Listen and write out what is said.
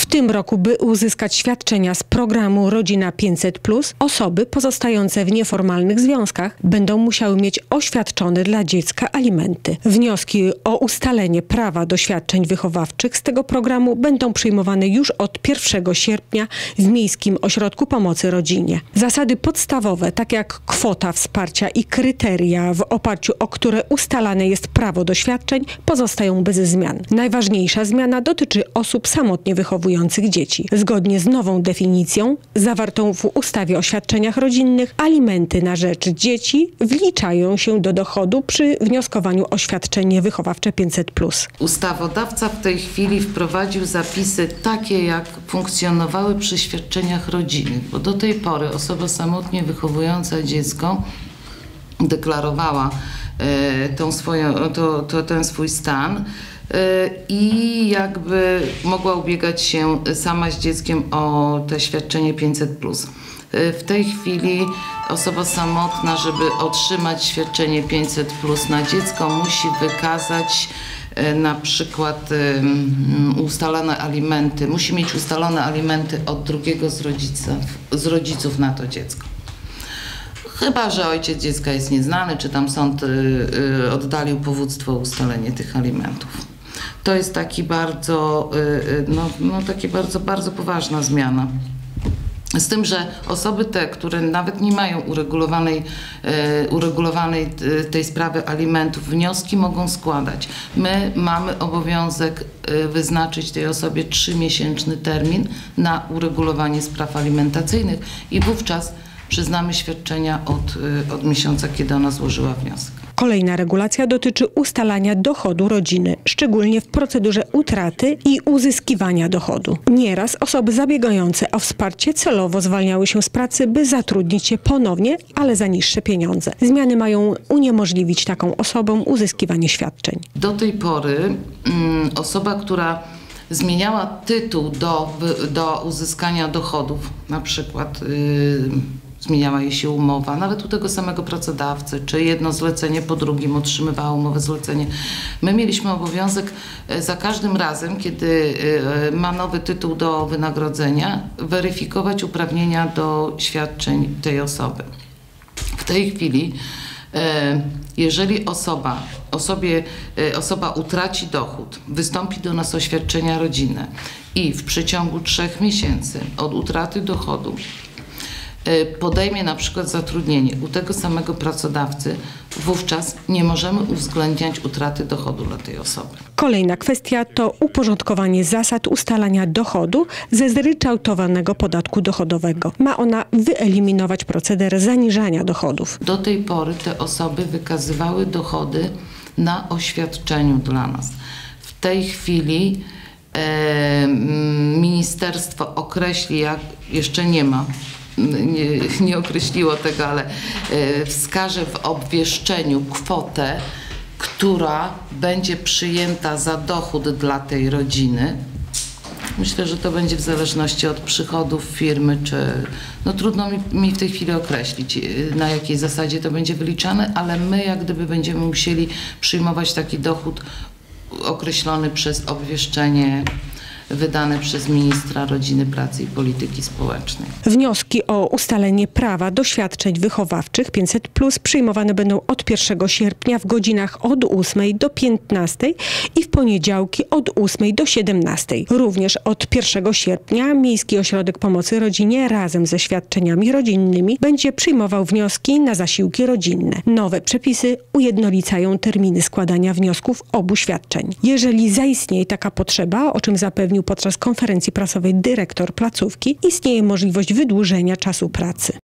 tym roku, by uzyskać świadczenia z programu Rodzina 500+, osoby pozostające w nieformalnych związkach będą musiały mieć oświadczone dla dziecka alimenty. Wnioski o ustalenie prawa do świadczeń wychowawczych z tego programu będą przyjmowane już od 1 sierpnia w Miejskim Ośrodku Pomocy Rodzinie. Zasady podstawowe, tak jak kwota wsparcia i kryteria, w oparciu o które ustalane jest prawo do świadczeń, pozostają bez zmian. Najważniejsza zmiana dotyczy osób samotnie wychowujących dzieci. Zgodnie z nową definicją, zawartą w ustawie o świadczeniach rodzinnych, alimenty na rzecz dzieci wliczają się do dochodu przy wnioskowaniu o świadczenie wychowawcze 500+. Ustawodawca w tej chwili wprowadził zapisy takie, jak funkcjonowały przy świadczeniach rodzinnych, bo do tej pory osoba samotnie wychowująca dziecko deklarowała ten swój stan i jakby mogła ubiegać się sama z dzieckiem o te świadczenie 500+. W tej chwili osoba samotna, żeby otrzymać świadczenie 500+ na dziecko, musi wykazać na przykład ustalone alimenty, musi mieć ustalone alimenty od drugiego z rodziców na to dziecko. Chyba że ojciec dziecka jest nieznany, czy tam sąd oddalił powództwo o ustalenie tych alimentów. To jest taki bardzo, bardzo poważna zmiana. Z tym, że osoby te, które nawet nie mają uregulowanej tej sprawy alimentów, wnioski mogą składać. My mamy obowiązek wyznaczyć tej osobie 3-miesięczny termin na uregulowanie spraw alimentacyjnych i wówczas przyznamy świadczenia od miesiąca, kiedy ona złożyła wniosek. Kolejna regulacja dotyczy ustalania dochodu rodziny, szczególnie w procedurze utraty i uzyskiwania dochodu. Nieraz osoby zabiegające o wsparcie celowo zwalniały się z pracy, by zatrudnić się ponownie, ale za niższe pieniądze. Zmiany mają uniemożliwić taką osobom uzyskiwanie świadczeń. Do tej pory osoba, która zmieniała tytuł do uzyskania dochodów, na przykład zmieniała jej się umowa, nawet u tego samego pracodawcy, czy jedno zlecenie po drugim otrzymywało umowę zlecenie. My mieliśmy obowiązek za każdym razem, kiedy ma nowy tytuł do wynagrodzenia, weryfikować uprawnienia do świadczeń tej osoby. W tej chwili, jeżeli osoba utraci dochód, wystąpi do nas o świadczenia rodzinne i w przeciągu 3 miesięcy od utraty dochodu podejmie na przykład zatrudnienie u tego samego pracodawcy, wówczas nie możemy uwzględniać utraty dochodu dla tej osoby. Kolejna kwestia to uporządkowanie zasad ustalania dochodu ze zryczałtowanego podatku dochodowego. Ma ona wyeliminować proceder zaniżania dochodów. Do tej pory te osoby wykazywały dochody na oświadczeniu dla nas. W tej chwili ministerstwo określi, jak jeszcze nie określiło tego, ale wskaże w obwieszczeniu kwotę, która będzie przyjęta za dochód dla tej rodziny. Myślę, że to będzie w zależności od przychodów firmy, czy trudno mi w tej chwili określić, na jakiej zasadzie to będzie wyliczane, ale my jak gdyby będziemy musieli przyjmować taki dochód określony przez obwieszczenie wydane przez ministra Rodziny, Pracy i Polityki Społecznej. Wnioski o ustalenie prawa do świadczeń wychowawczych 500+ przyjmowane będą od 1 sierpnia w godzinach od 8 do 15 i w poniedziałki od 8 do 17. Również od 1 sierpnia Miejski Ośrodek Pomocy Rodzinie razem ze świadczeniami rodzinnymi będzie przyjmował wnioski na zasiłki rodzinne. Nowe przepisy ujednolicają terminy składania wniosków obu świadczeń. Jeżeli zaistnieje taka potrzeba, o czym zapewnił podczas konferencji prasowej dyrektor placówki, istnieje możliwość wydłużenia czasu pracy.